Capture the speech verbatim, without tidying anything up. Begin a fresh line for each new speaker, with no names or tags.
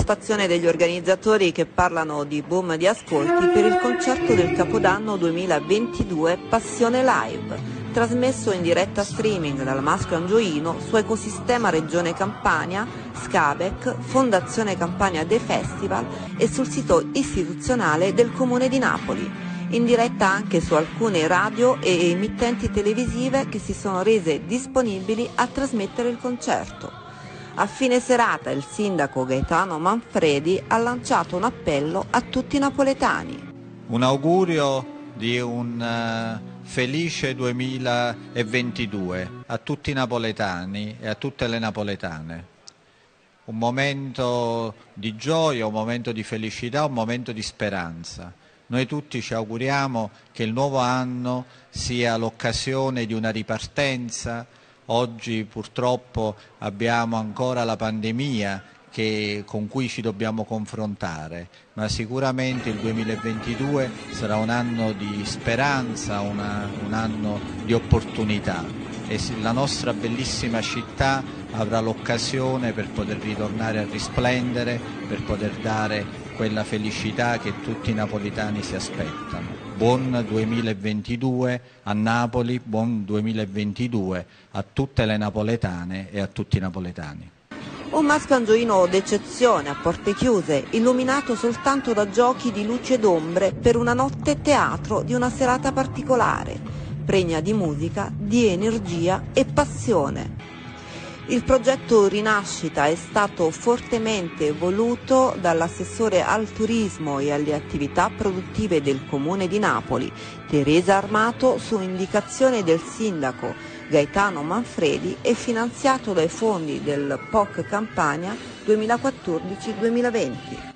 soddisfazione degli organizzatori che parlano di boom di ascolti per il concerto del Capodanno duemilaventidue Passione Live, trasmesso in diretta streaming dal Maschio Angioino su Ecosistema Regione Campania, Scabec, Fondazione Campania dei Festival e sul sito istituzionale del Comune di Napoli, in diretta anche su alcune radio e emittenti televisive che si sono rese disponibili a trasmettere il concerto. A fine serata il sindaco Gaetano Manfredi ha lanciato un appello a tutti i napoletani.
Un augurio di un uh, felice duemilaventidue a tutti i napoletani e a tutte le napoletane. Un momento di gioia, un momento di felicità, un momento di speranza. Noi tutti ci auguriamo che il nuovo anno sia l'occasione di una ripartenza. Oggi purtroppo abbiamo ancora la pandemia che, con cui ci dobbiamo confrontare, ma sicuramente il duemilaventidue sarà un anno di speranza, una, un anno di opportunità e la nostra bellissima città avrà l'occasione per poter ritornare a risplendere, per poter dare quella felicità che tutti i napoletani si aspettano. Buon duemilaventidue a Napoli, buon duemilaventidue a tutte le napoletane e a tutti i napoletani.
Un Maschio Angioino d'eccezione a porte chiuse, illuminato soltanto da giochi di luci ed ombre per una notte teatro di una serata particolare, pregna di musica, di energia e passione. Il progetto Rinascita è stato fortemente voluto dall'assessore al turismo e alle attività produttive del Comune di Napoli, Teresa Armato, su indicazione del sindaco Gaetano Manfredi e finanziato dai fondi del P O C Campania duemilaquattordici duemilaventi.